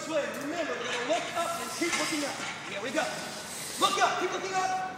swim. Remember, we're going to look up and keep looking up. Here we go. Look up. Keep looking up.